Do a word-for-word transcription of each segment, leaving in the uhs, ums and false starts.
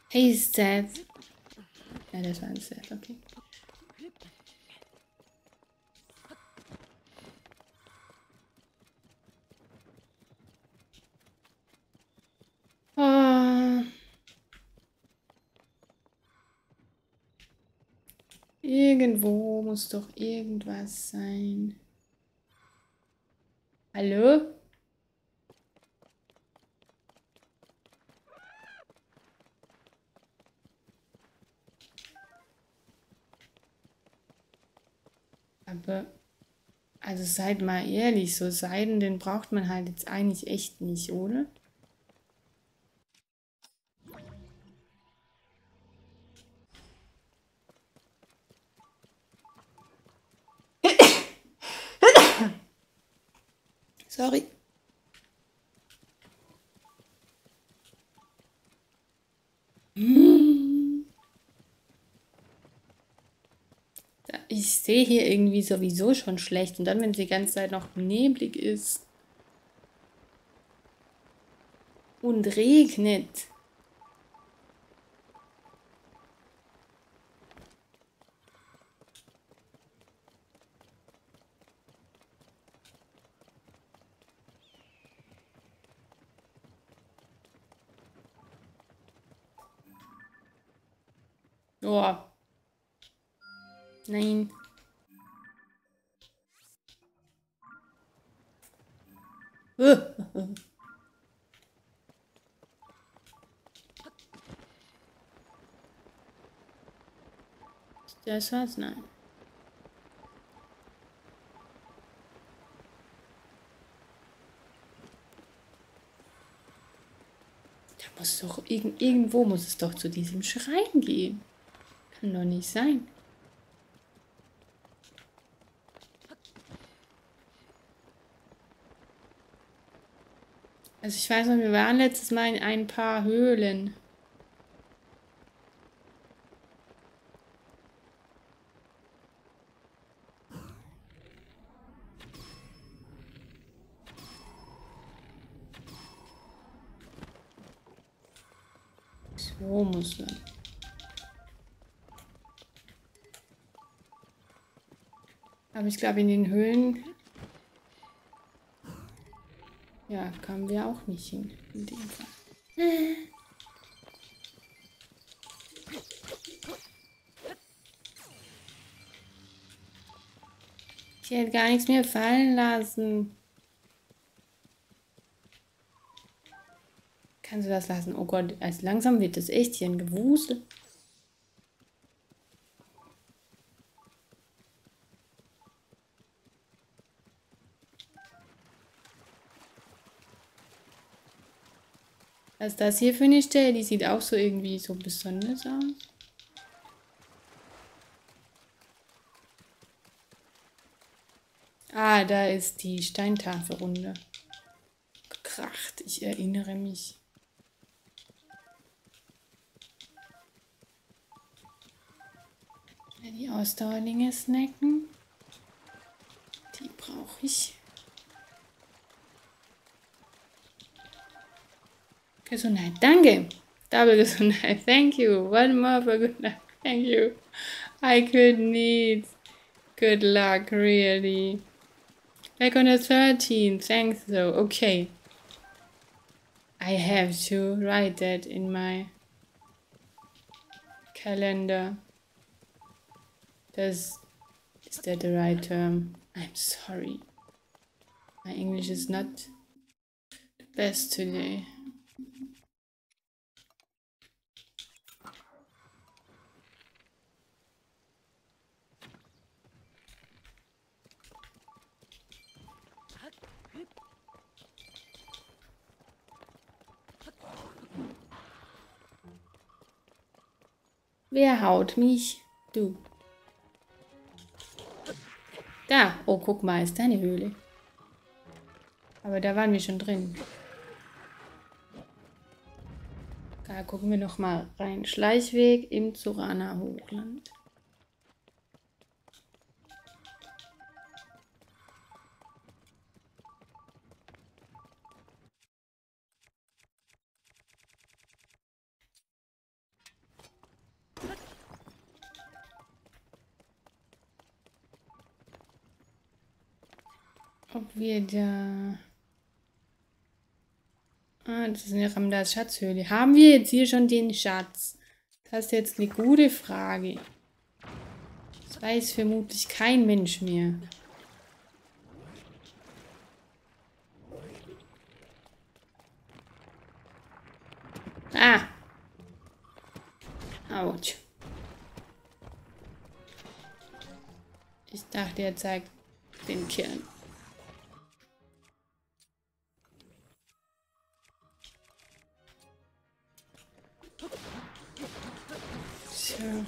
Hey, Seth. Ja, das war ein Seth, okay. Oh. Irgendwo muss doch irgendwas sein. Hallo? Aber, also seid mal ehrlich, so Seiden, den braucht man halt jetzt eigentlich echt nicht, oder? Sorry. Hm. Ich sehe hier irgendwie sowieso schon schlecht. Und dann, wenn es die ganze Zeit noch neblig ist und regnet. Oh, nein. Das war's? Nein. Da muss doch, irg irgendwo muss es doch zu diesem Schrein gehen. Kann doch nicht sein. Also ich weiß noch, wir waren letztes Mal in ein paar Höhlen. So muss man. Aber ich glaube, in den Höhlen, ja, kamen wir auch nicht hin. In dem Fall. Ich hätte gar nichts mehr fallen lassen. Kannst du das lassen? Oh Gott, also langsam wird das echt hier ein Gewusel. Was ist das hier für eine Stelle? Die sieht auch so irgendwie so besonders aus. Ah, da ist die Steintafel runter. Gekracht, ich erinnere mich. Die Ausdauerlinge snacken. Die brauche ich. Gesundheit, danke. Double Gesundheit, thank you. One more for good luck, thank you. I could need good luck, really. Back on the thirteenth, thanks though. Okay. I have to write that in my calendar. Does, is that the right term? I'm sorry. My English is not the best today. Wer haut mich? Du. Da. Oh, guck mal, ist deine Höhle. Aber da waren wir schon drin. Da gucken wir noch mal rein. Schleichweg im Zorana Hochland. ob wir da... Ah, das ist eine Ramdas Schatzhöhle. Haben wir jetzt hier schon den Schatz? Das ist jetzt eine gute Frage. Das weiß vermutlich kein Mensch mehr. Ah! Autsch. Ich dachte, er zeigt den Kern. So.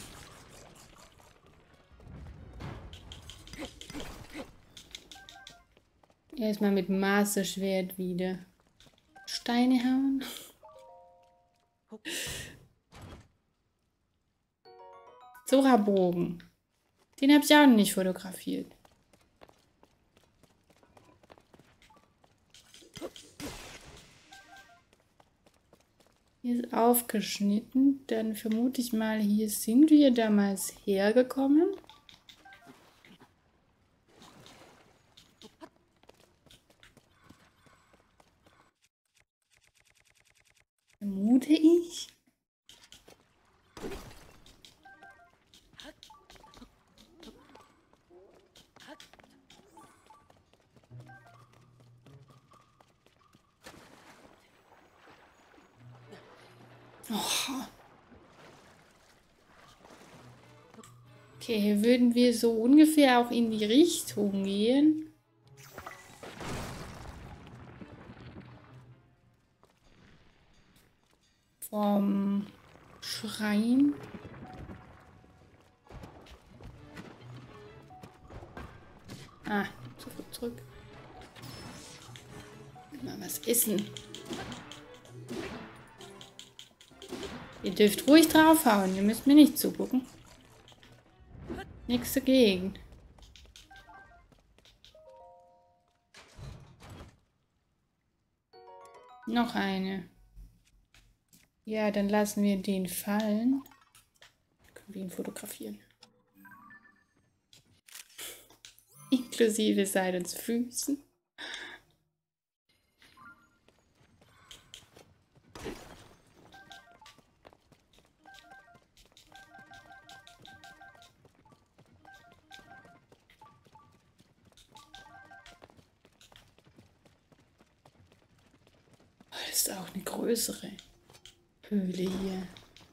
Erstmal mit Masterschwert wieder Steine hauen. Zora-Bogen. Den habe ich auch noch nicht fotografiert. Hier ist aufgeschnitten. Dann vermute ich mal, hier sind wir damals hergekommen. Vermute ich. Oh. Okay, hier würden wir so ungefähr auch in die Richtung gehen. Vom Schrein. Ah, zurück, zurück. Mal was essen. Ihr dürft ruhig draufhauen, ihr müsst mir nicht zugucken. Nichts dagegen. Noch eine. Ja, dann lassen wir den fallen. Können wir ihn fotografieren. Inklusive Seidens Füßen. Das ist auch eine größere Höhle hier.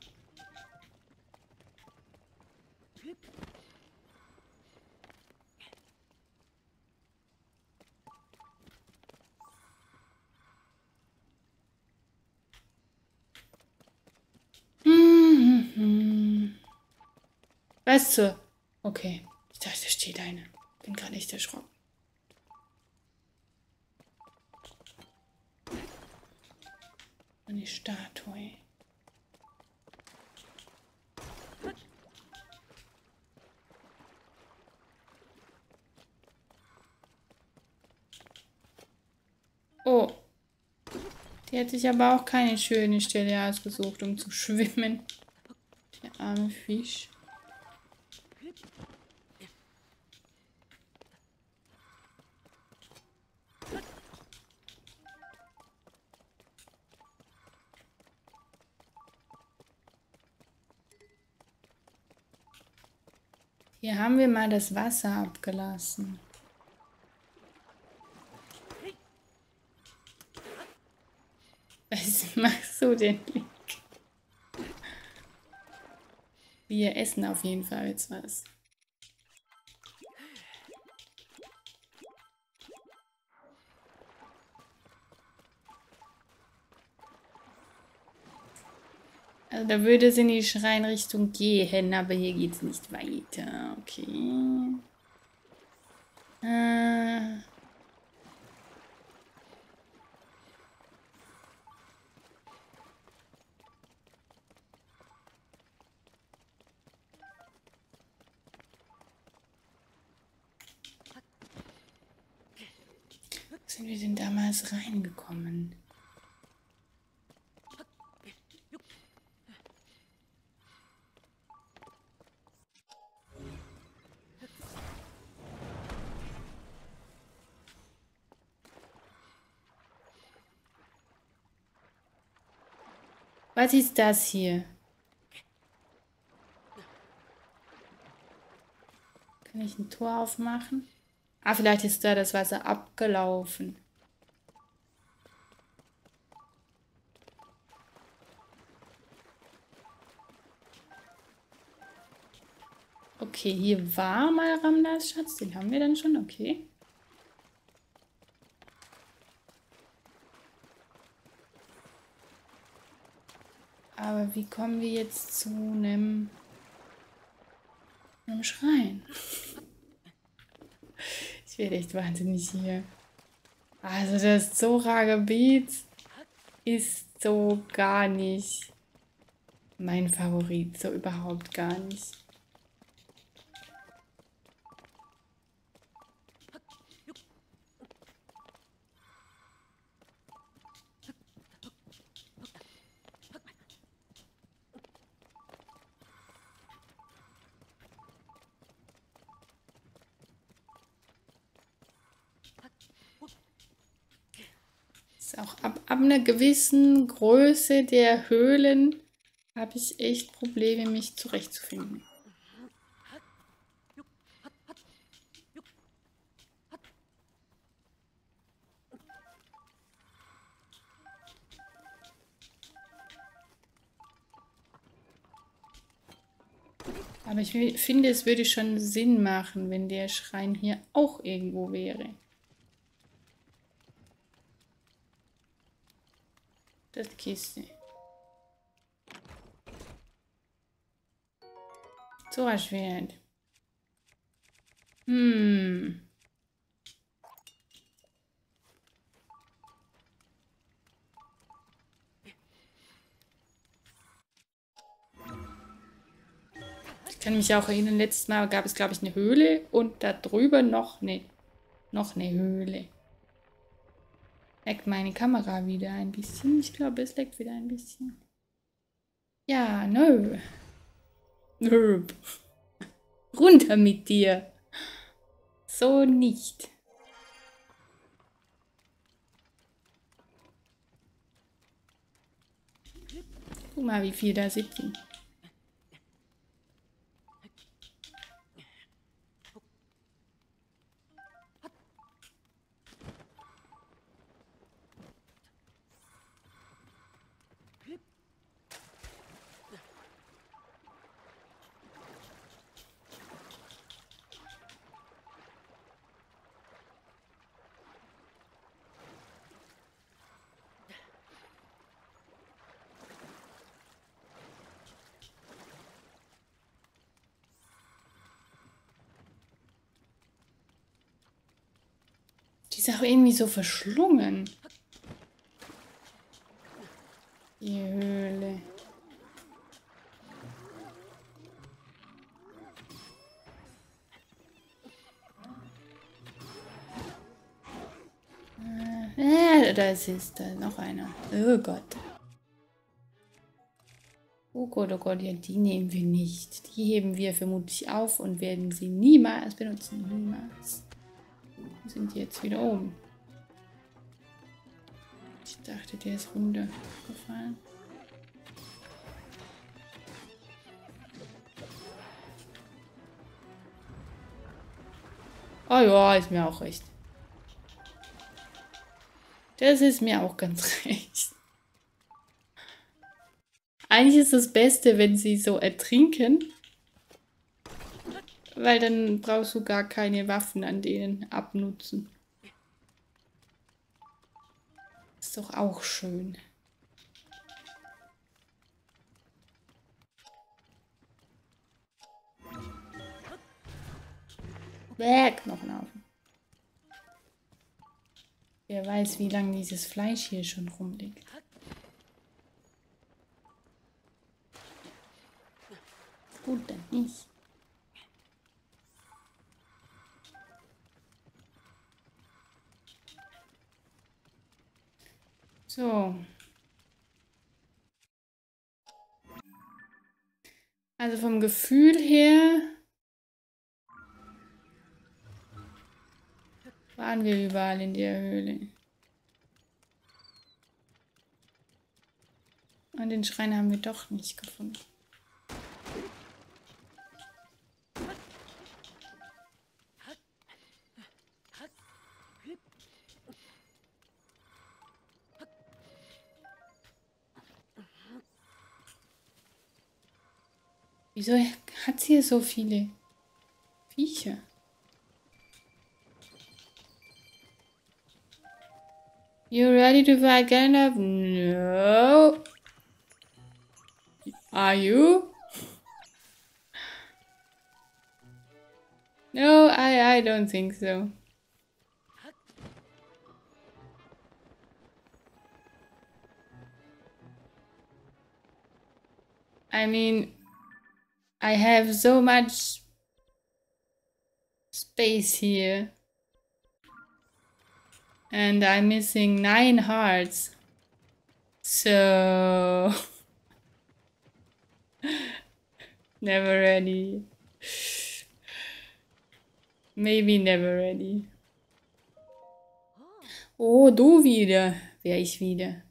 Mhm. Weißt du? Okay. Ich dachte, da steht eine. Bin gerade echt erschrocken. Eine Statue. Oh. Die hat sich aber auch keine schöne Stelle ausgesucht, um zu schwimmen. Der arme Fisch. Hier haben wir mal das Wasser abgelassen. Was machst du denn, Link? Wir essen auf jeden Fall jetzt was. Also da würde es in die Schreinrichtung gehen, aber hier geht es nicht weiter. Okay. Äh. Sind wir denn damals reingekommen? Was ist das hier? Kann ich ein Tor aufmachen? Ah, vielleicht ist da das Wasser abgelaufen. Okay, hier war mal Ramdas Schatz. Den haben wir dann schon, okay. Aber wie kommen wir jetzt zu einem, einem Schrein? Ich werde echt wahnsinnig hier. Also das Zora-Gebiet ist so gar nicht mein Favorit. So überhaupt gar nicht. Ist auch ab, ab einer gewissen Größe der Höhlen habe ich echt Probleme, mich zurechtzufinden. Aber ich finde, es würde schon Sinn machen, wenn der Schrein hier auch irgendwo wäre. Das Kiste. Zora-Schwert. Hm. Ich kann mich auch erinnern, letztes Mal gab es, glaube ich, eine Höhle und da drüber noch eine, noch eine Höhle. Leckt meine Kamera wieder ein bisschen. Ich glaube, es leckt wieder ein bisschen. Ja, nö. Nö. Runter mit dir. So nicht. Guck mal, wie viel da sitzen. Die ist auch irgendwie so verschlungen. Die Höhle. Äh, da ist da noch einer. Oh Gott. Oh Gott, oh Gott, ja, die nehmen wir nicht. Die heben wir vermutlich auf und werden sie niemals benutzen. Niemals. Wir sind jetzt wieder oben. Ich dachte, der ist runtergefallen. Oh ja, ist mir auch recht. Das ist mir auch ganz recht. Eigentlich ist das Beste, wenn sie so ertrinken. Weil dann brauchst du gar keine Waffen an denen abnutzen. Ist doch auch schön. Bäh, Knochenhaufen. Wer weiß, wie lange dieses Fleisch hier schon rumliegt. Gut, dann nicht. So. Also vom Gefühl her waren wir überall in der Höhle. Und den Schrein haben wir doch nicht gefunden. Wieso hat sie hier so viele Viecher? You ready to fight Gandalf? No. Are you? No, I, I don't think so. I mean, I have so much space here. And I'm missing nine hearts. So... Never ready. Maybe never ready. Oh, du wieder. Wer ich wieder.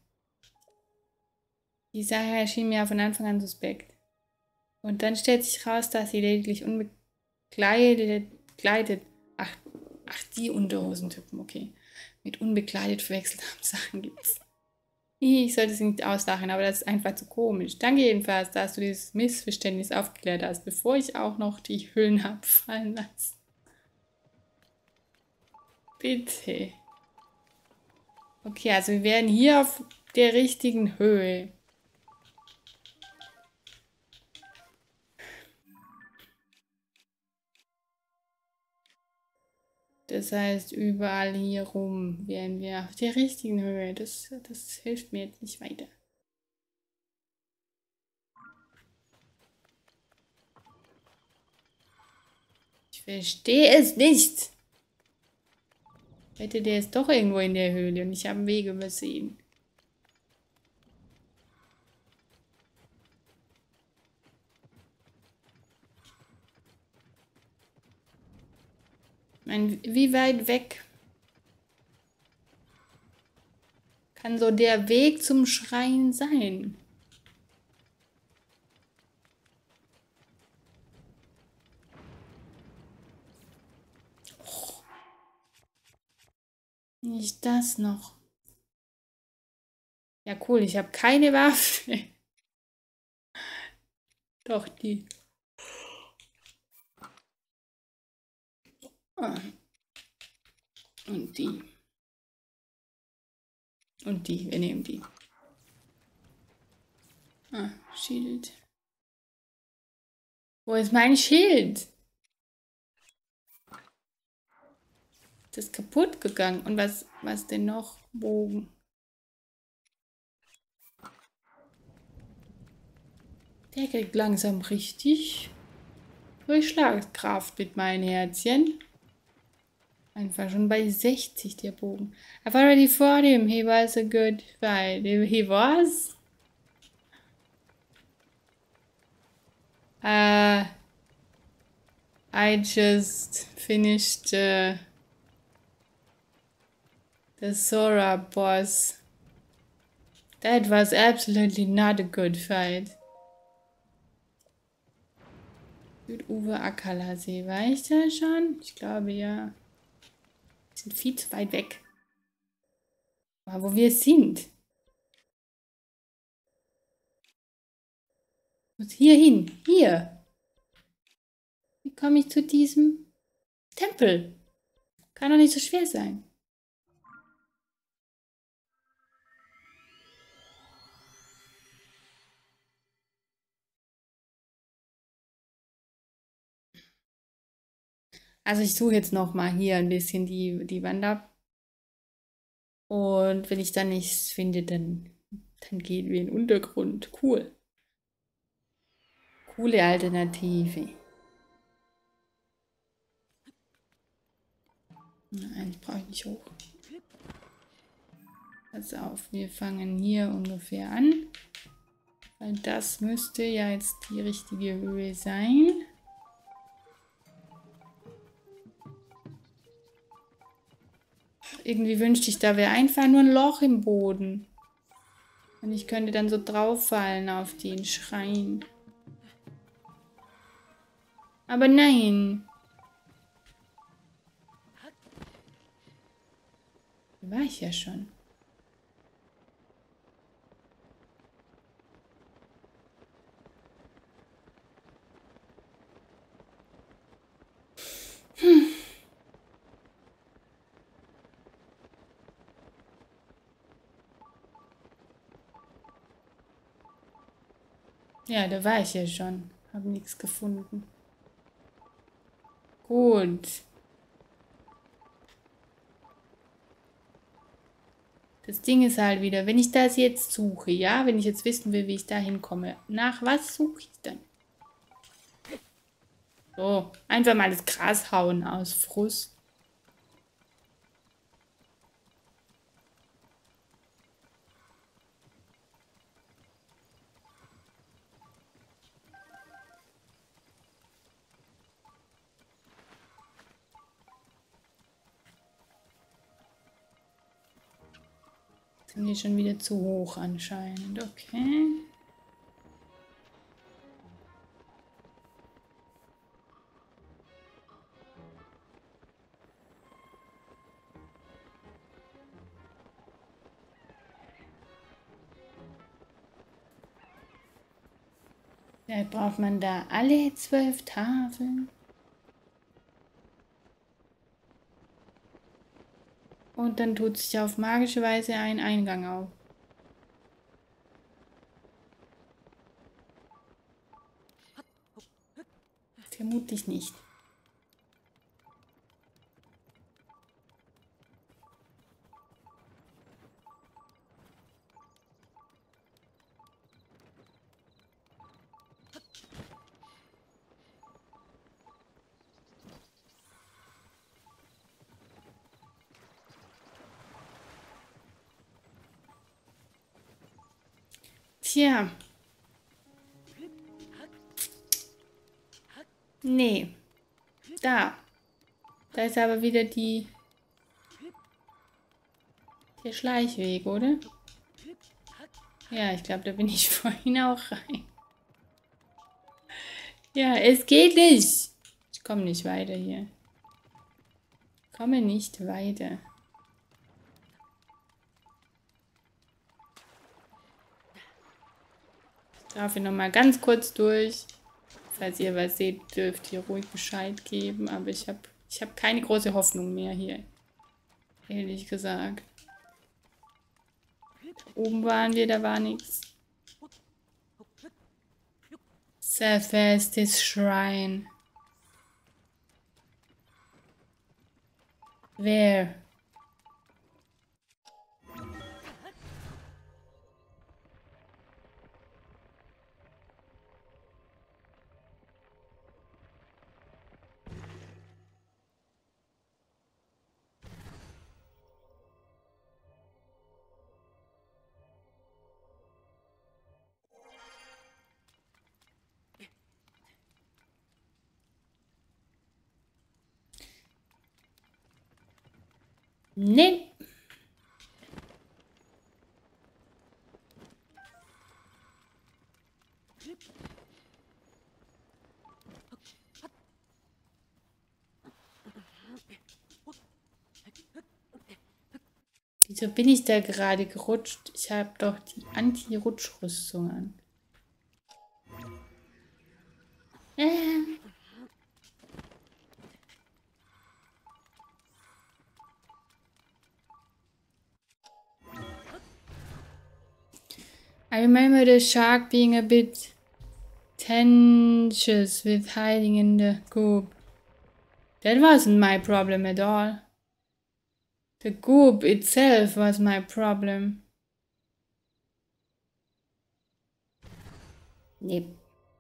Die Sache erschien mir von Anfang an suspekt. Und dann stellt sich raus, dass sie lediglich unbekleidet, kleidet, ach, ach, die Unterhosentypen, okay, mit unbekleidet verwechselt haben. Sachen gibt's. Ich sollte es nicht auslachen, aber das ist einfach zu komisch. Danke jedenfalls, dass du dieses Missverständnis aufgeklärt hast, bevor ich auch noch die Hüllen abfallen lasse. Bitte. Okay, also wir werden hier auf der richtigen Höhe. Das heißt, überall hier rum wären wir auf der richtigen Höhe. Das, das hilft mir jetzt nicht weiter. Ich verstehe es nicht. Ich wette, der ist doch irgendwo in der Höhle und ich habe einen Weg übersehen. Ich meine, wie weit weg kann so der Weg zum Schrein sein? Oh. Nicht das noch. Ja, cool, ich habe keine Waffe. Doch, die. Und die. Und die. Wir nehmen die. Ah, Schild. Wo ist mein Schild? Das ist kaputt gegangen. Und was, was denn noch? Bogen. Der kriegt langsam richtig Durchschlagskraft mit meinen Herzchen. Einfach schon bei sechzig der Bogen. I've already fought him. He was a good fight. He was? Uh, I just finished uh, the Sora boss. That was absolutely not a good fight. Südufer Akala-See. War ich da schon? Ich glaube ja. Wir sind viel zu weit weg. Aber wo wir sind. Ich muss hier hin. Hier. Wie komme ich zu diesem Tempel? Kann doch nicht so schwer sein. Also ich suche jetzt noch mal hier ein bisschen die, die Wand ab. Und wenn ich dann nichts finde, dann, dann gehen wir in den Untergrund. Cool. Coole Alternative. Nein, ich brauche nicht hoch. Pass auf, wir fangen hier ungefähr an. Weil das müsste ja jetzt die richtige Höhe sein. Irgendwie wünschte ich, da wäre einfach nur ein Loch im Boden. Und ich könnte dann so drauf fallen auf den Schrein. Aber nein. Da war ich ja schon. Hm. Ja, da war ich ja schon. Hab nichts gefunden. Gut. Das Ding ist halt wieder, wenn ich das jetzt suche, ja, wenn ich jetzt wissen will, wie ich da hinkomme, nach was suche ich dann? So, einfach mal das Gras hauen aus Frust. Sind die schon wieder zu hoch anscheinend, okay. Ja, braucht man da alle zwölf Tafeln? Und dann tut sich auf magische Weise ein Eingang auf. Vermutlich nicht. Tja. Nee. Da. Da ist aber wieder die... der Schleichweg, oder? Ja, ich glaube, da bin ich vorhin auch rein. Ja, es geht nicht. Ich komme nicht weiter hier. Ich komme nicht weiter. Ich darf hier nochmal ganz kurz durch. Falls ihr was seht, dürft ihr ruhig Bescheid geben. Aber ich habe ich hab keine große Hoffnung mehr hier. Ehrlich gesagt. Da oben waren wir, da war nichts. Self-Estes Shrine. Where? Nee. Wieso bin ich da gerade gerutscht? Ich habe doch die Anti-Rutschrüstung an. Äh. I remember the shark being a bit tensious with hiding in the goop. That wasn't my problem at all. The goop itself was my problem. Yep.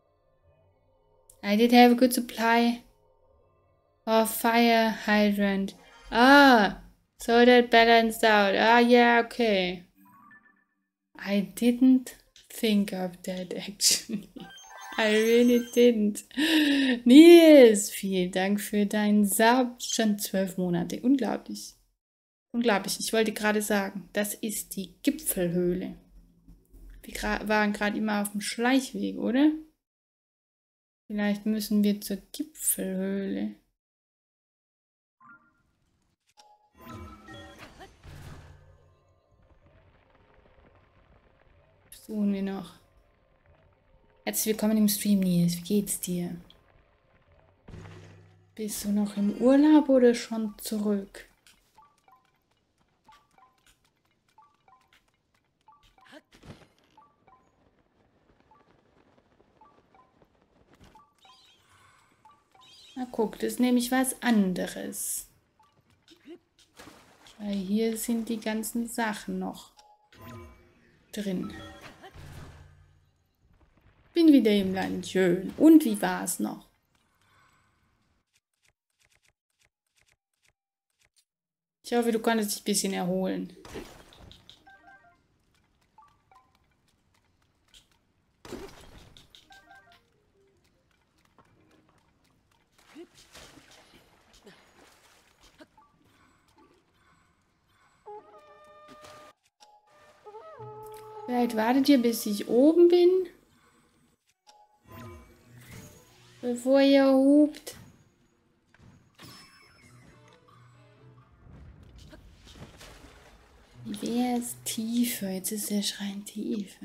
I did have a good supply of fire hydrant. Ah, so that balanced out. Ah, yeah, okay. I didn't think of that actually. I really didn't. Nils, vielen Dank für deinen Sub. Schon zwölf Monate. Unglaublich. Unglaublich. Ich wollte gerade sagen, das ist die Gipfelhöhle. Wir waren gerade immer auf dem Schleichweg, oder? Vielleicht müssen wir zur Gipfelhöhle. Suchen wir noch. Herzlich willkommen im Stream, Nils. Wie geht's dir? Bist du noch im Urlaub oder schon zurück? Na guck, das ist nämlich was anderes. Weil hier sind die ganzen Sachen noch drin. Bin wieder im Land, schön. Und wie war es noch? Ich hoffe, du konntest dich ein bisschen erholen. Vielleicht wartet ihr, bis ich oben bin. Bevor ihr hupt. Wie wäre es tiefer? Jetzt ist der Schrein tiefer.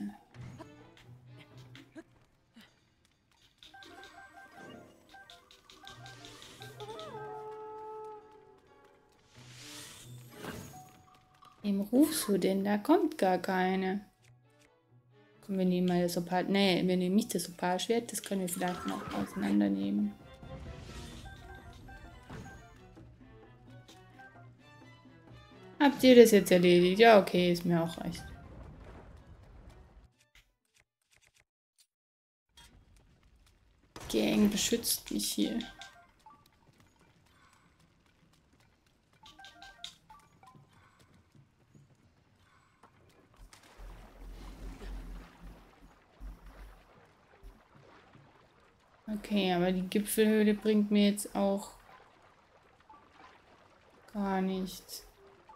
Wem rufst du denn? Da kommt gar keine. Komm, wir nehmen mal das Opal. Nee, wir nehmen nicht das Opalschwert. Das können wir vielleicht noch auseinandernehmen. Habt ihr das jetzt erledigt? Ja, okay, ist mir auch recht. Gang beschützt mich hier. Okay, aber die Gipfelhöhle bringt mir jetzt auch gar nichts.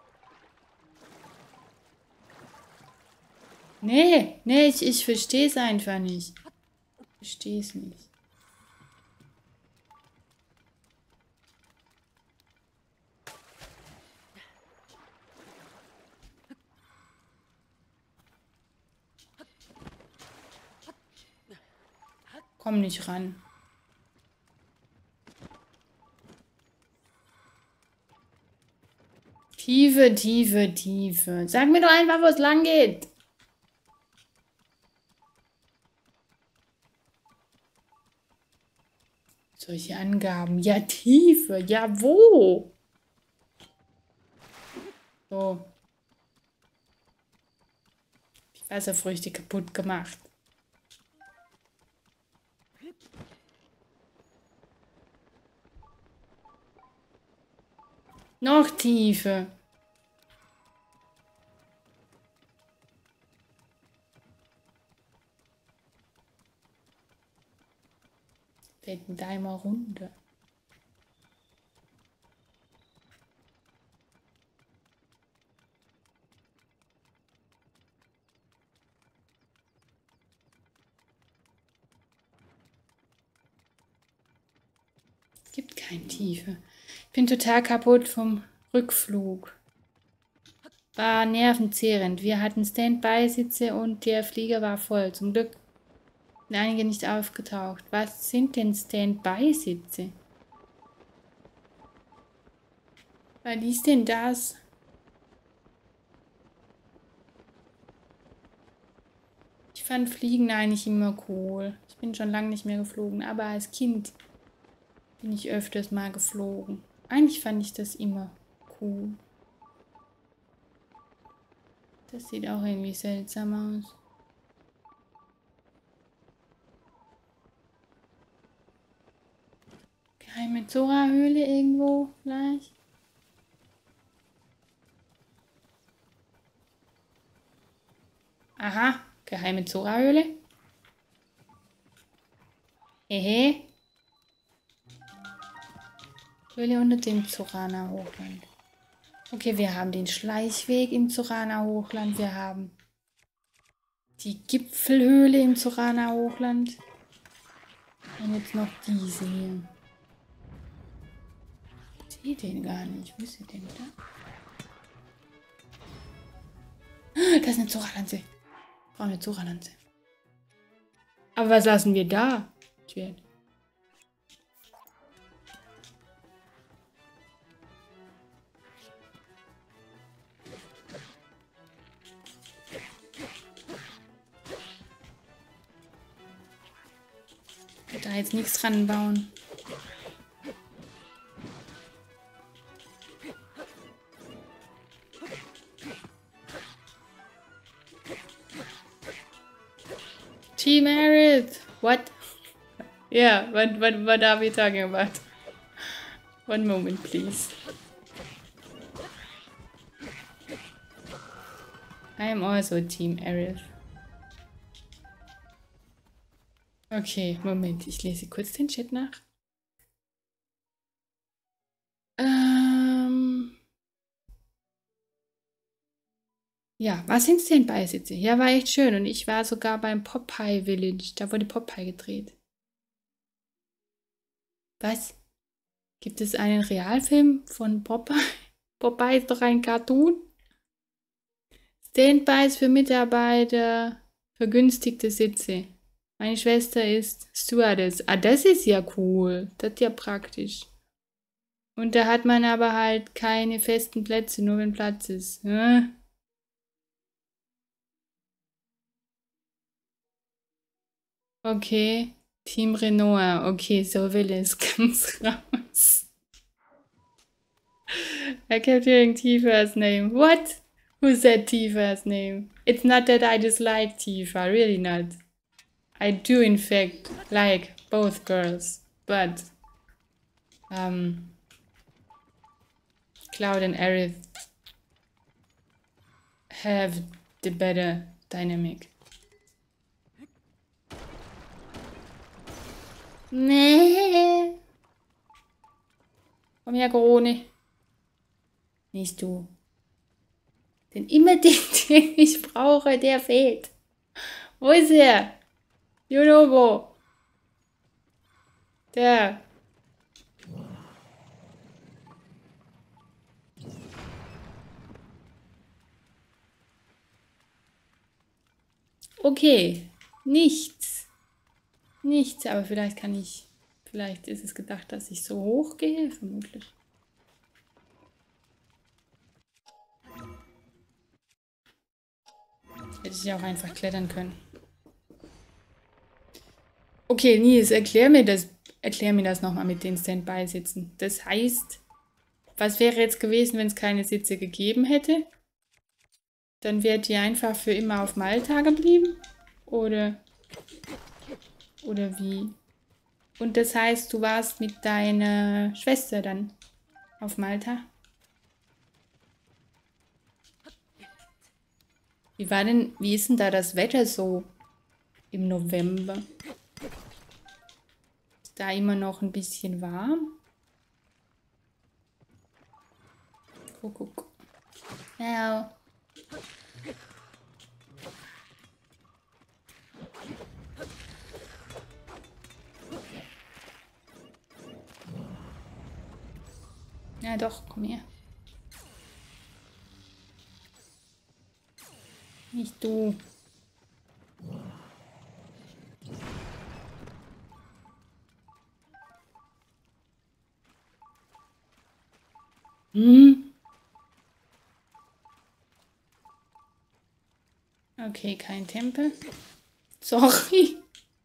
Nee, nee, ich, ich verstehe es einfach nicht. Ich verstehe es nicht. Komm nicht ran. Tiefe, Tiefe, Tiefe. Sag mir doch einfach, wo es lang geht. Solche Angaben. Ja, Tiefe. Ja, wo? So. Die Wasserfrüchte kaputt gemacht. Noch Tiefe. Fällt denn da immer runter? Es gibt keine Tiefe. Ich bin total kaputt vom Rückflug. War nervenzehrend. Wir hatten Standby-Sitze und der Flieger war voll. Zum Glück sind einige nicht aufgetaucht. Was sind denn Standby-Sitze? Was ist denn das? Ich fand Fliegen eigentlich immer cool. Ich bin schon lange nicht mehr geflogen, aber als Kind bin ich öfters mal geflogen. Eigentlich fand ich das immer cool. Das sieht auch irgendwie seltsam aus. Geheime Zora-Höhle irgendwo vielleicht? Aha, geheime Zora-Höhle. Hehe. Höhle unter dem Zoraner Hochland. Okay, wir haben den Schleichweg im Zoraner Hochland. Wir haben Die Gipfelhöhle im Zorana Hochland. Und jetzt noch diese hier. Ich sehe den gar nicht. Wo ist der denn da? Das ist eine Zoralanze. Brauchen eine Zoralanze. Aber was lassen wir da? Schwert. Da jetzt nichts dran bauen. Team Aerith! What? Yeah, what, what, what are we talking about? One moment, please. I am also Team Aerith. Okay, Moment, ich lese kurz den Chat nach. Ähm ja, was sind Standby-Sitze? Ja, war echt schön. Und ich war sogar beim Popeye Village. Da wurde Popeye gedreht. Was? Gibt es einen Realfilm von Popeye? Popeye ist doch ein Cartoon. Standbys für Mitarbeiter, vergünstigte Sitze. Meine Schwester ist Stewardess. Ah, das ist ja cool. Das ist ja praktisch. Und da hat man aber halt keine festen Plätze, nur wenn Platz ist. Hm? Okay. Team Renoir. Okay, so will es ganz raus. I kept hearing Tifa's name. What? Who said Tifa's name? It's not that I dislike Tifa, really not. I do, in fact, like both girls, but um, Cloud and Aerith have the better dynamic. Nee. Komm her, Krone. Nicht du. Denn immer den, den ich brauche, der fehlt. Wo ist er? Junobo. Der. Okay. Nichts. Nichts, aber vielleicht kann ich... Vielleicht ist es gedacht, dass ich so hoch gehe. Vermutlich. Hätte ich ja auch einfach klettern können. Okay, Nils, erklär mir das, erklär mir das nochmal mit den Standby-Sitzen. Das heißt, was wäre jetzt gewesen, wenn es keine Sitze gegeben hätte? Dann wärt ihr einfach für immer auf Malta geblieben? Oder, oder wie? Und das heißt, du warst mit deiner Schwester dann auf Malta? Wie war denn, wie ist denn da das Wetter so im November? Ist da immer noch ein bisschen warm? Kuckuck. Ja. Ja doch, komm her. Nicht du. Hm? Okay, kein Tempel. Sorry.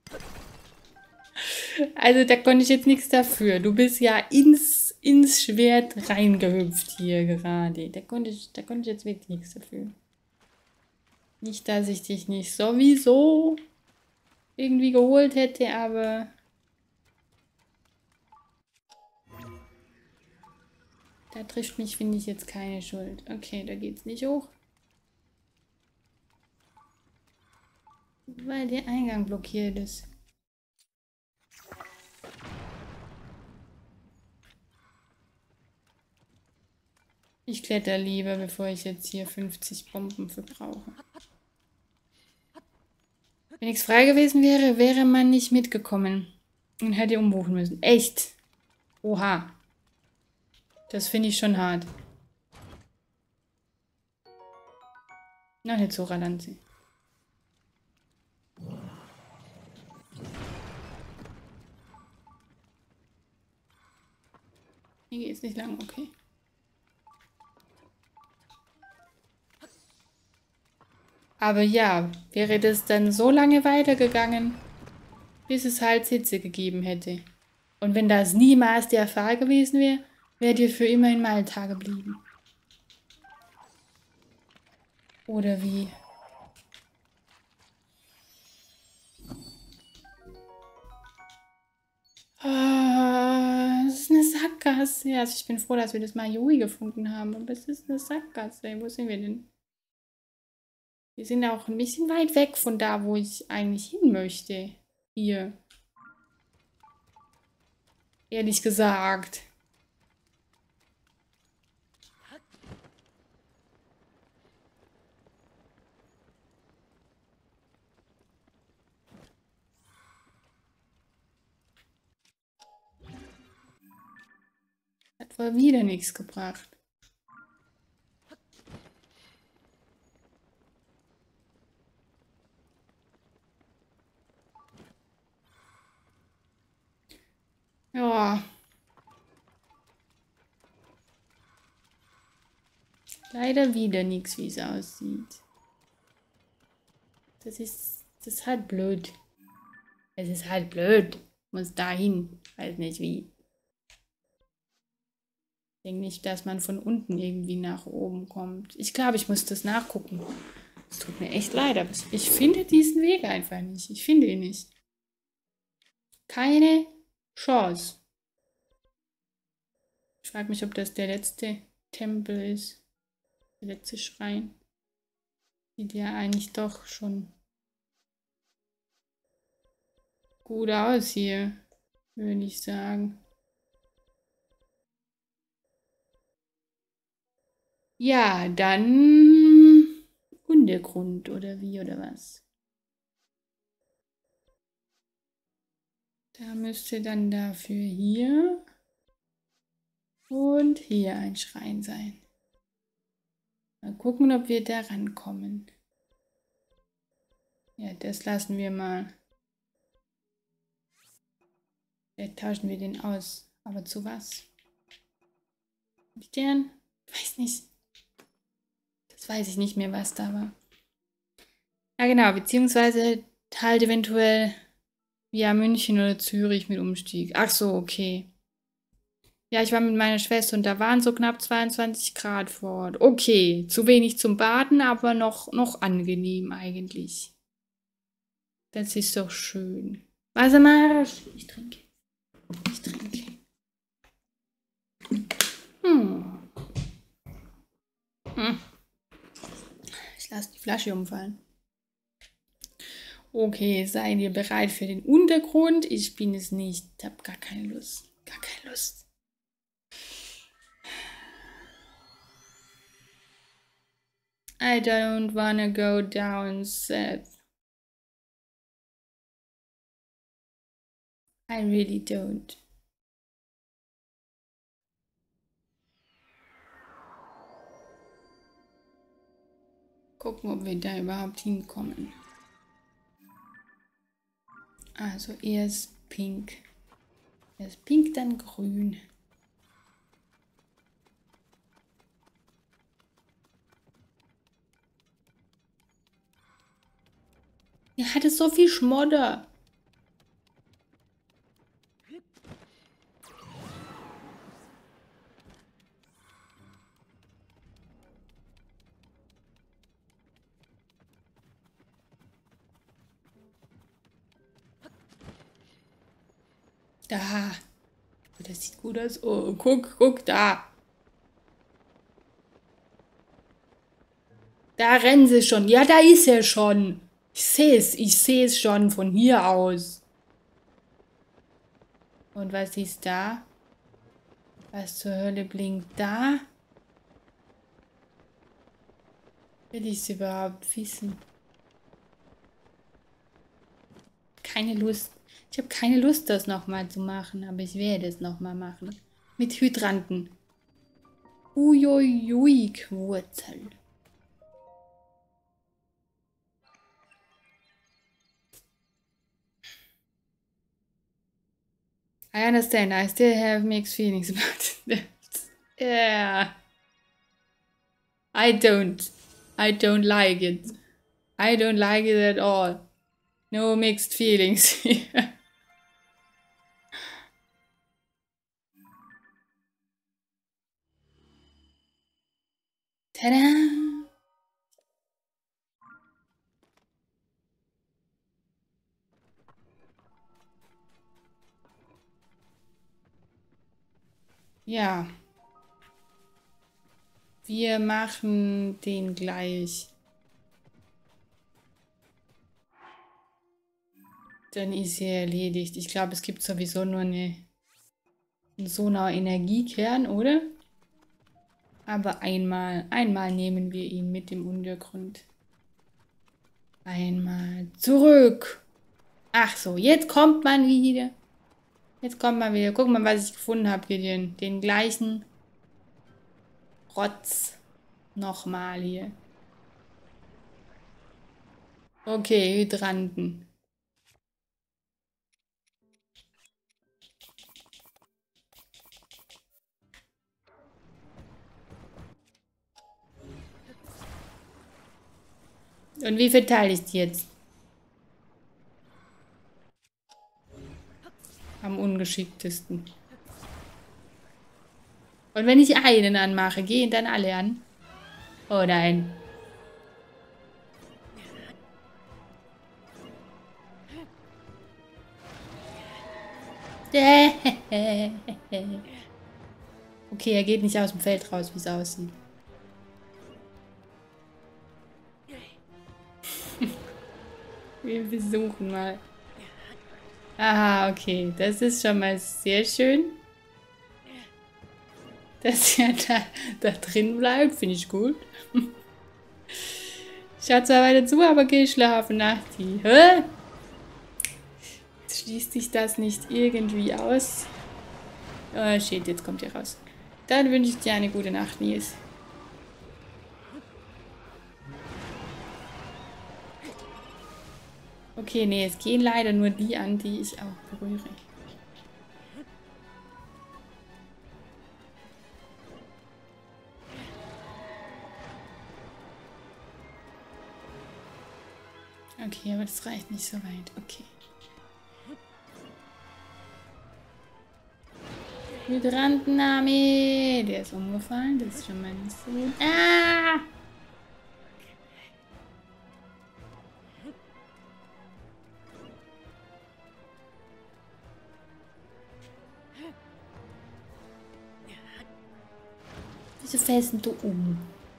Also da konnte ich jetzt nichts dafür. Du bist ja ins, ins Schwert reingehüpft hier gerade. Da konnte ich, da konnte ich jetzt wirklich nichts dafür. Nicht, dass ich dich nicht sowieso irgendwie geholt hätte, aber... Da trifft mich, finde ich, jetzt keine Schuld. Okay, da geht's nicht hoch. Weil der Eingang blockiert ist. Ich kletter lieber, bevor ich jetzt hier fünfzig Bomben verbrauche. Wenn nichts frei gewesen wäre, wäre man nicht mitgekommen und hätte umbuchen müssen. Echt? Oha. Das finde ich schon hart. Noch nicht so Ralanzi. Hier geht's nicht lang, okay. Aber ja, wäre das dann so lange weitergegangen, bis es halt Sitze gegeben hätte. Und wenn das niemals der Fall gewesen wäre, wärt ihr für immer in Malta geblieben. Oder wie? Ah, das ist eine Sackgasse. Also ich bin froh, dass wir das Majoi gefunden haben. Aber es ist eine Sackgasse. Wo sind wir denn? Wir sind auch ein bisschen weit weg von da, wo ich eigentlich hin möchte. Hier. Ehrlich gesagt. Hat wohl wieder nichts gebracht. Ja. Leider wieder nichts, wie es aussieht. Das ist, das ist halt blöd. Es ist halt blöd. Muss dahin. Weiß nicht wie. Ich denke nicht, dass man von unten irgendwie nach oben kommt. Ich glaube, ich muss das nachgucken. Es tut mir echt leid, aber ich finde diesen Weg einfach nicht. Ich finde ihn nicht. Keine Chance. Ich frage mich, ob das der letzte Tempel ist. Der letzte Schrein. Sieht ja eigentlich doch schon gut aus hier, würde ich sagen. Ja, dann Untergrund oder wie oder was? Da müsste dann dafür hier und hier ein Schrein sein. Mal gucken, ob wir da rankommen. Ja, das lassen wir mal. Vielleicht tauschen wir den aus. Aber zu was? Stern? Weiß nicht. Das weiß ich nicht mehr, was da war. Ja, genau. Beziehungsweise halt eventuell via München oder Zürich mit Umstieg. Ach so, okay. Ja, ich war mit meiner Schwester und da waren so knapp zweiundzwanzig Grad vor Ort. Okay, zu wenig zum Baden, aber noch, noch angenehm eigentlich. Das ist doch schön. Wassermarsch. Ich trinke. Ich trinke. Hm. Hm. Ich lasse die Flasche umfallen. Okay, seid ihr bereit für den Untergrund? Ich bin es nicht. Ich habe gar keine Lust. Gar keine Lust. I don't wanna go down, Seth. I really don't. Gucken, ob wir da überhaupt hinkommen. Also erst pink. Erst pink, dann grün. Er hatte so viel Schmodder. Da. Oh, das sieht gut aus. Oh, guck, guck, da. Da rennen sie schon. Ja, da ist er schon. Ich sehe es. Ich sehe es schon von hier aus. Und was ist da? Was zur Hölle blinkt da? Will ich es überhaupt wissen? keine Lust. Ich habe keine Lust, das nochmal zu machen, aber ich werde es nochmal machen. Mit Hydranten. Uiuiui, Wurzel. I understand. I still have mixed feelings about it. Yeah. I don't. I don't like it. I don't like it at all. No mixed feelings here. Tada! Ja. Wir machen den gleich. Dann ist er erledigt. Ich glaube, es gibt sowieso nur eine, einen Sonar-Energiekern, oder? Aber einmal, einmal nehmen wir ihn mit dem Untergrund. Einmal zurück. Ach so, jetzt kommt man wieder. Jetzt kommt man wieder. Guck mal, was ich gefunden habe, Gideon. Den gleichen Rotz. Nochmal hier. Okay, Hydranten. Und wie verteile ich die jetzt? Am ungeschicktesten. Und wenn ich einen anmache, gehen dann alle an? Oh nein. Okay, er geht nicht aus dem Feld raus, wie es aussieht. Wir versuchen mal. Aha, okay. Das ist schon mal sehr schön. Dass er da, da drin bleibt, finde ich gut. Ich schaue zwar weiter zu, aber gehe schlafen nach die. Hä? Schließt sich das nicht irgendwie aus? Oh shit, jetzt kommt ihr raus. Dann wünsche ich dir eine gute Nacht, Nils. Okay, nee, es gehen leider nur die an, die ich auch berühre. Okay, aber das reicht nicht so weit. Okay. Hydrantenname. Der ist umgefallen. Das ist schon mal nicht so gut. Ah! Wieso fällst du um?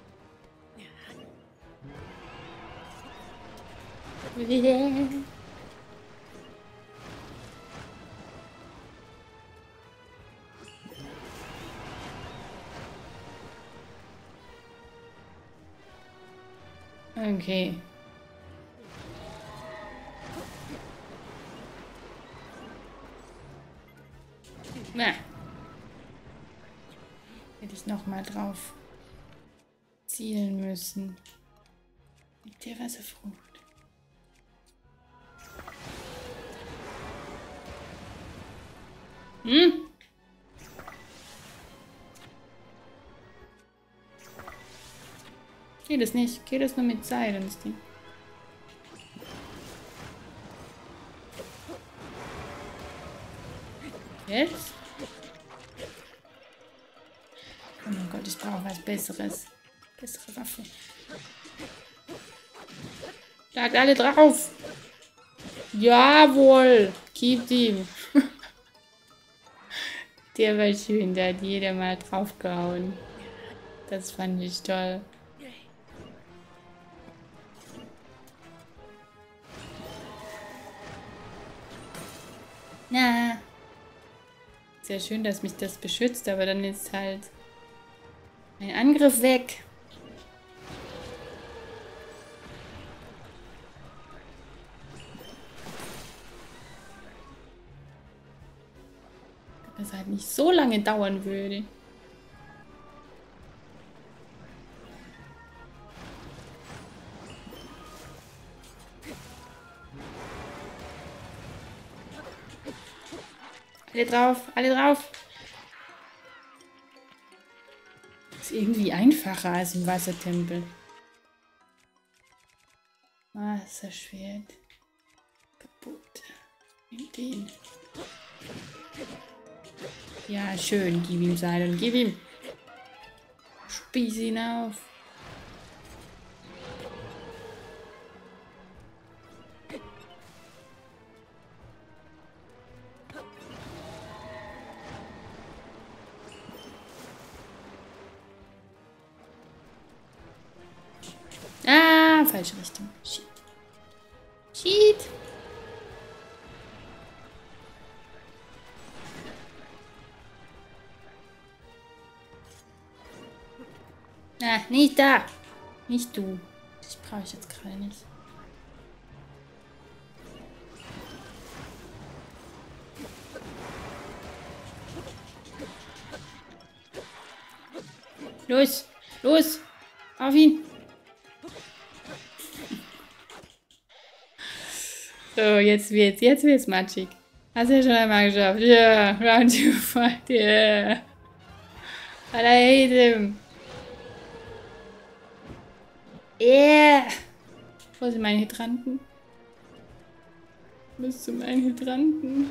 Okay. Na. Hätte ich noch mal drauf zielen müssen. Mit der Wasserfrucht. Hm? Geht es nicht. Geht es nur mit Seil, dann ist die. Jetzt? Oh mein Gott, ich brauche was Besseres. Bessere Waffe. Schlagt alle drauf. Jawohl. Keep ihm. Der war schön, da hat jeder mal draufgehauen. Das fand ich toll. Na. Sehr schön, dass mich das beschützt, aber dann ist halt ein Angriff weg. es halt nicht so lange dauern würde. Alle drauf, alle drauf. Ist irgendwie einfacher als im Wassertempel. Wasserschwert. Kaputt. Nimm den. Ja, schön. Gib ihm Seil und gib ihm. Spieß ihn auf. Ah, falsche Richtung. Shit. Shit. Ah, nicht da. Nicht du. Das brauche ich jetzt gerade nicht. Los, los. Auf ihn. So, jetzt wird's, jetzt wird's matschig. Hast du ja schon einmal geschafft. Ja, yeah. Round two fight, yeah. But I hate him. Yeah. Wo sind meine Hydranten? Bis zu meinen Hydranten.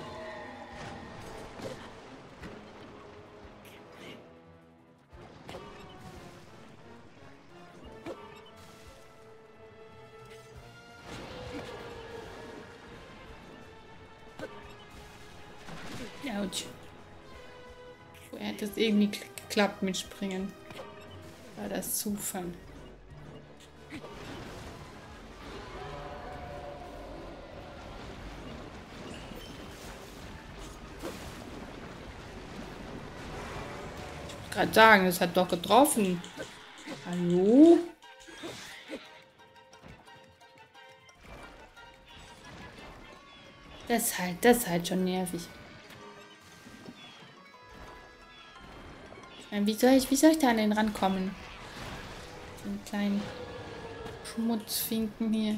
Autsch. Vorher hat das irgendwie geklappt mit Springen. War das Zufall. Ich wollte gerade sagen, es hat doch getroffen. Hallo? Das ist halt, das ist halt schon nervig. Wie soll ich, wie soll ich da an den rankommen? Den kleinen Schmutzfinken hier.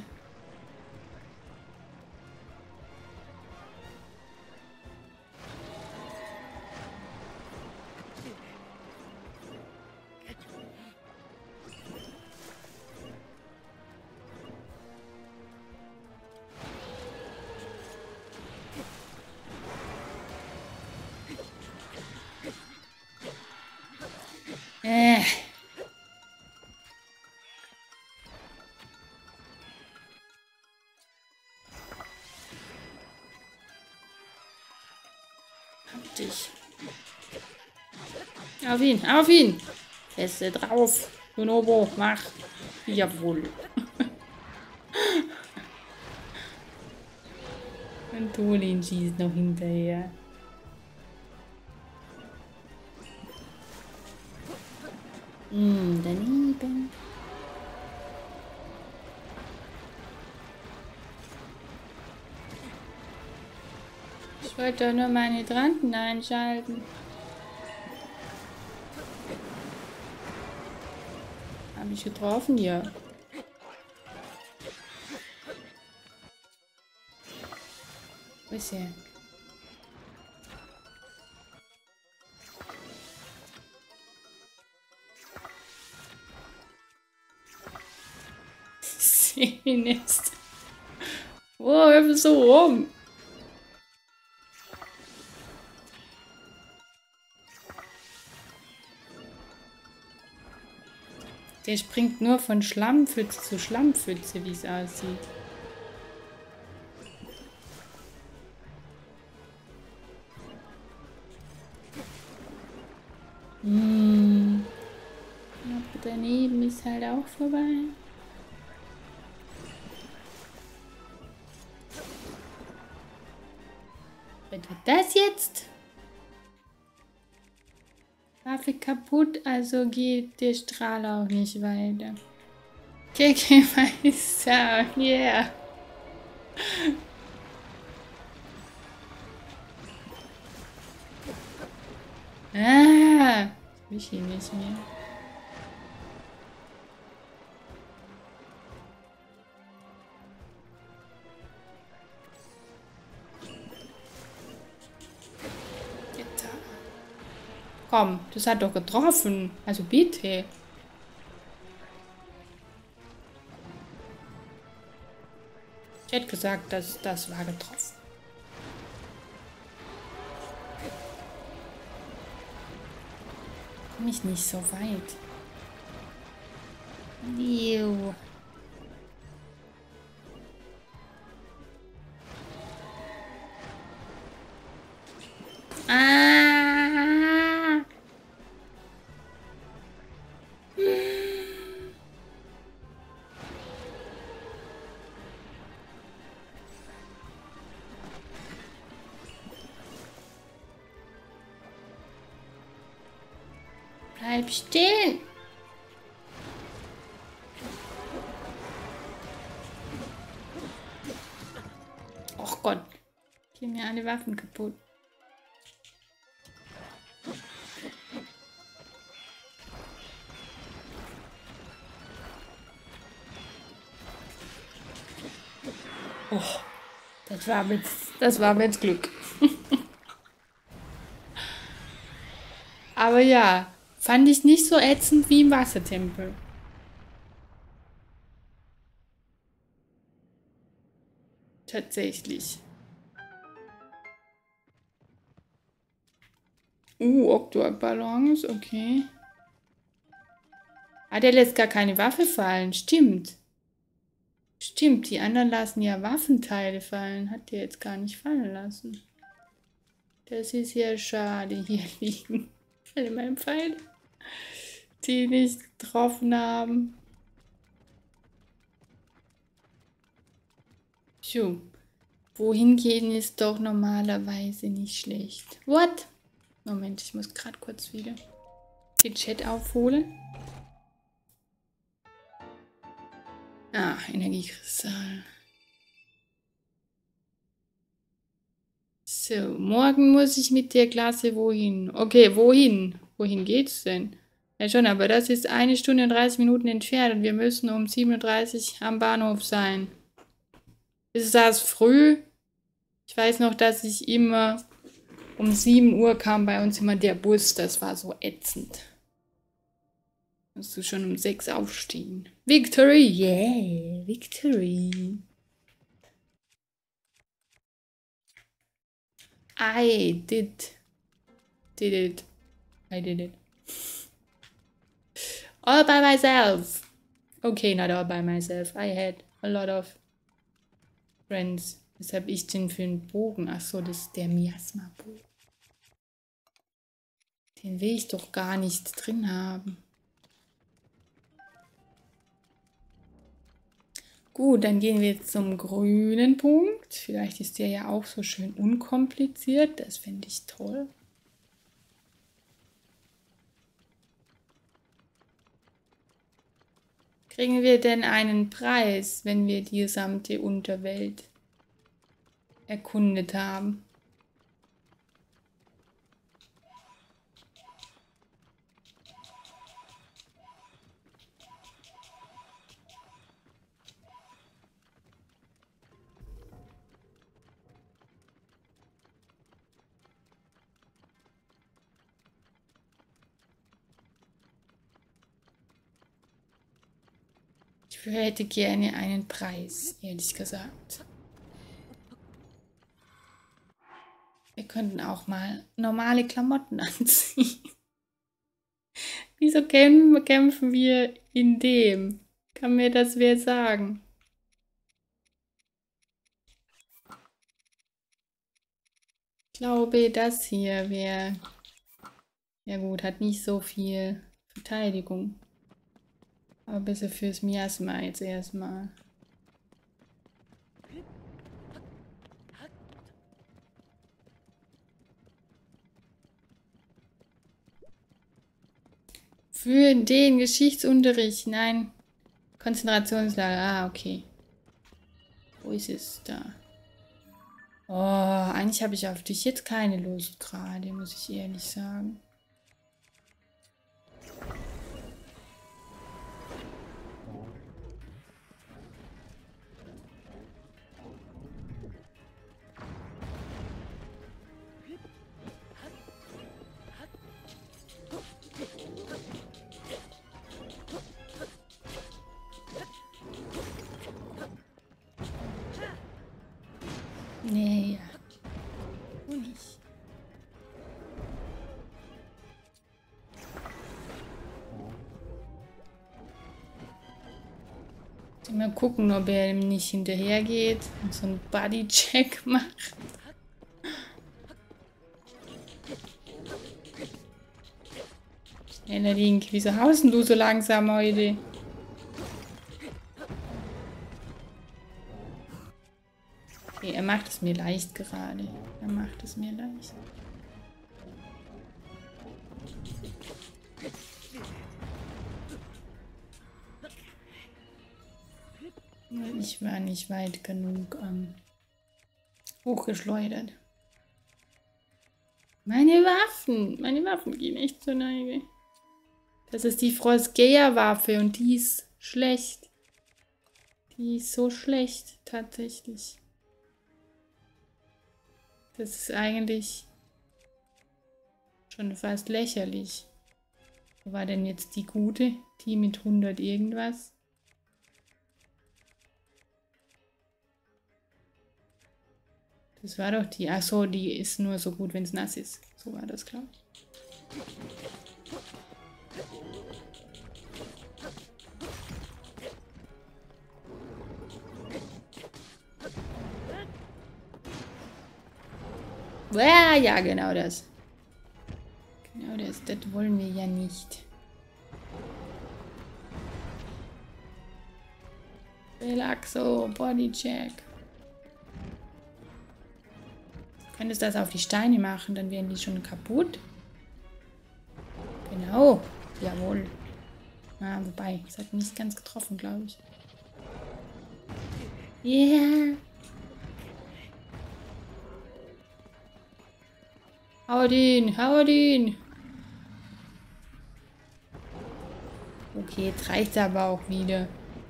Äh. Hab dich. Auf ihn, auf ihn. Feste drauf. Bonobo, mach. Jawohl. Und Tolin schießt noch hinterher. Hm, daneben. Ich wollte doch nur meine Hydranten einschalten. Habe ich getroffen? Ja. Wo ist er? Ist. Oh, hüpft so rum. Der springt nur von Schlammpfütze zu Schlammpfütze, wie es aussieht. Hm. Aber daneben ist halt auch vorbei. Was wird das jetzt? Waffe kaputt, also geht der Strahl auch nicht weiter. Kekemeister, yeah. Ich ihn nicht mehr. Jetzt. Komm, das hat doch getroffen. Also bitte. Ich hätte gesagt, dass das war getroffen. Komm ich nicht so weit. Ew. Ah. Bleib stehen. Och Gott. Gehen mir alle Waffen kaputt. Oh, das war mit, das war mit Glück. Aber ja, fand ich nicht so ätzend wie im Wassertempel. Tatsächlich. Uh, Oktorballons, okay. Ah, der lässt gar keine Waffe fallen. Stimmt. Stimmt, die anderen lassen ja Waffenteile fallen. Hat der jetzt gar nicht fallen lassen. Das ist ja schade. Hier liegen alle meine Pfeile, die nicht getroffen haben. So. Wohin gehen ist doch normalerweise nicht schlecht. What? Moment, ich muss gerade kurz wieder den Chat aufholen. Ah, Energiekristall. So, morgen muss ich mit der Klasse wohin? Okay, wohin? Wohin geht's denn? Ja schon, aber das ist eine Stunde und dreißig Minuten entfernt und wir müssen um sieben Uhr dreißig am Bahnhof sein. Ist das früh? Ich weiß noch, dass ich immer um sieben Uhr kam bei uns immer der Bus. Das war so ätzend. Musst du schon um sechs aufstehen. Victory, yeah, Victory. I did, did it, I did it. All by myself. Okay, not all by myself. I had a lot of friends. Was habe ich denn für einen Bogen? Achso, das ist der Miasma-Bogen. Den will ich doch gar nicht drin haben. Gut, dann gehen wir jetzt zum grünen Punkt. Vielleicht ist der ja auch so schön unkompliziert. Das finde ich toll. Kriegen wir denn einen Preis, wenn wir die gesamte Unterwelt erkundet haben? Ich hätte gerne einen Preis, ehrlich gesagt. Wir könnten auch mal normale Klamotten anziehen. Wieso kämpfen wir in dem? Kann mir das wer sagen? Ich glaube, das hier wäre... Ja gut, hat nicht so viel Verteidigung. Aber ein bisschen fürs Miasma jetzt erstmal. Für den Geschichtsunterricht, nein. Konzentrationslager, ah, okay. Wo ist es da? Oh, eigentlich habe ich auf dich jetzt keine Lust gerade, muss ich ehrlich sagen. Mal gucken, ob er ihm nicht hinterher geht und so einen Bodycheck macht. Schneller, Link. Wieso haust du so langsam heute? Okay, er macht es mir leicht gerade. Er macht es mir leicht. Ich war nicht weit genug ähm, hochgeschleudert. Meine Waffen! Meine Waffen gehen echt zur Neige. Das ist die Frostgeher-Waffe und die ist schlecht. Die ist so schlecht, tatsächlich. Das ist eigentlich schon fast lächerlich. Wo war denn jetzt die gute? Die mit hundert irgendwas? Das war doch die. Achso, die ist nur so gut, wenn es nass ist. So war das, glaube ich. Ja, ja, genau das. Genau das. Das wollen wir ja nicht. Relaxo, Bodycheck. Könntest das auf die Steine machen, dann wären die schon kaputt. Genau. Jawohl. Ah, wobei, es hat nicht ganz getroffen, glaube ich. Yeah. Hau den, hau den. Okay, jetzt reicht aber auch wieder.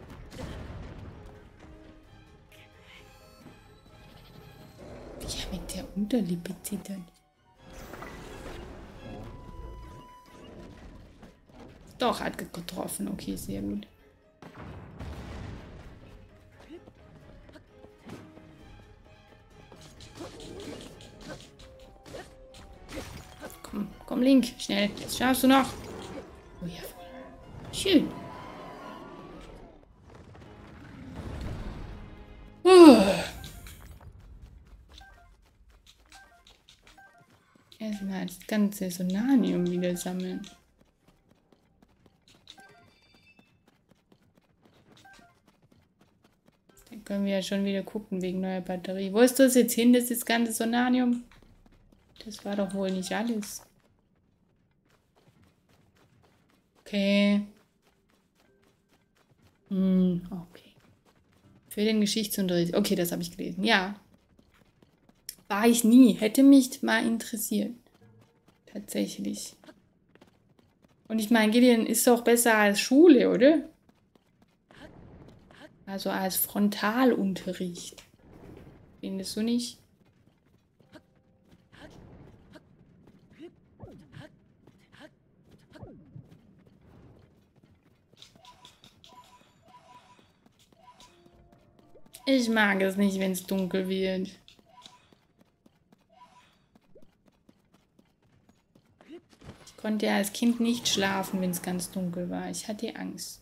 Ja, mit der Unterlippe zittern. Doch, hat getroffen. Okay, sehr gut. Komm, komm, Link. Schnell. Das schaffst du noch. Oh ja. Schön. Uh. Erstmal das ganze Sonanium wieder sammeln. Dann können wir ja schon wieder gucken wegen neuer Batterie. Wo ist das jetzt hin, das, das ganze Sonanium? Das war doch wohl nicht alles. Okay. Hm, okay. Für den Geschichtsunterricht. Okay, das habe ich gelesen. Ja. War ich nie. Hätte mich mal interessiert. Tatsächlich. Und ich meine, Gideon ist doch besser als Schule, oder? Also als Frontalunterricht. Findest du nicht? Ich mag es nicht, wenn es dunkel wird. Ich konnte ja als Kind nicht schlafen, wenn es ganz dunkel war. Ich hatte Angst.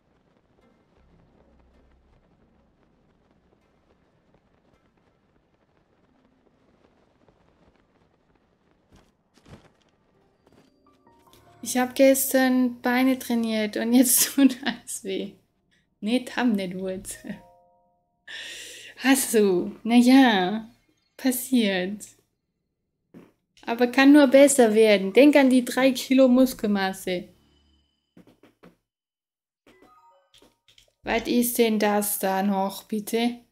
Ich habe gestern Beine trainiert und jetzt tut alles weh. Nicht haben nicht Wurzel. Hast du? Naja, passiert. Aber kann nur besser werden. Denk an die drei Kilo Muskelmasse. Was ist denn das da noch, bitte?